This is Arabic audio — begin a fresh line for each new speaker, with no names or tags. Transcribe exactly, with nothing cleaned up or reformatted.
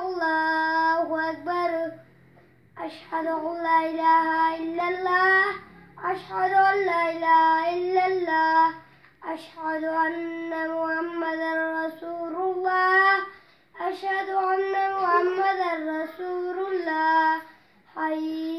الله أكبر أشهد أن لا إله إلا الله أشهد أن لا إله إلا الله أشهد أن محمدا رسول الله أشهد أن محمدا رسول الله حي